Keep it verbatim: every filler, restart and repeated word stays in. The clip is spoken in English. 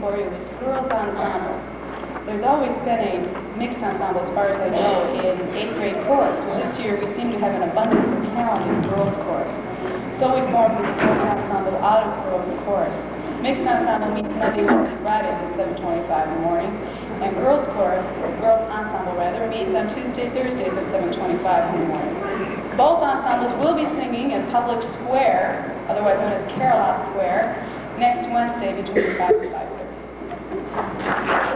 for you is Girls Ensemble. There's always been a mixed ensemble, as far as I know, in eighth grade chorus. Well, this year we seem to have an abundance of talent in girls chorus. So we formed this girls ensemble out of girls chorus. Mixed ensemble meets Monday, Wednesday, Fridays at seven twenty-five in the morning, and girls chorus, girls ensemble rather, meets on Tuesday, Thursdays at seven twenty-five in the morning. Both ensembles will be singing in Public Square, otherwise known as Carolot Square, next Wednesday between five and five thirty.